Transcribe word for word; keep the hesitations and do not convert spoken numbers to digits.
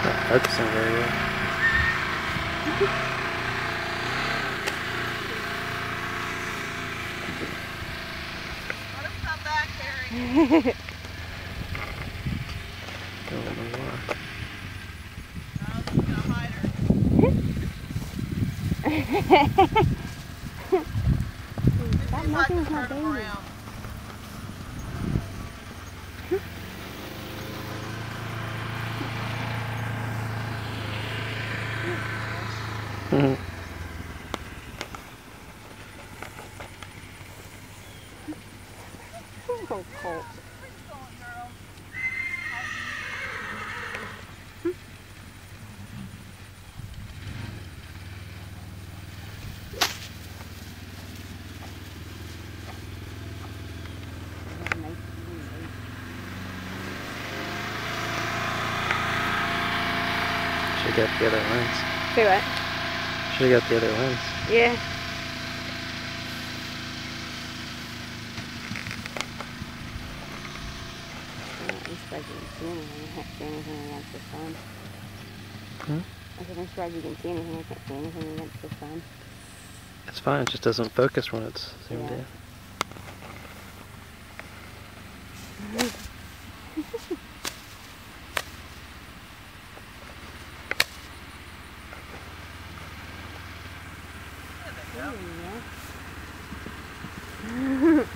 Not focusing very well. Let him come back, Harry. Don't know why. Oh, he's gonna hide her. Stop He's like messing to with my turn him baby. around. Mhm. Oh, Colt. Where you going, girl? Should've got the other lens. Say what? Should've got the other lens. Yeah. I'm surprised you can see anything. I can't see anything against the sun. Hmm? I said, I'm surprised you can see anything. I can't see anything against the sun. It's fine, it just doesn't focus when it's zoomed Yeah. in. Oh, yeah.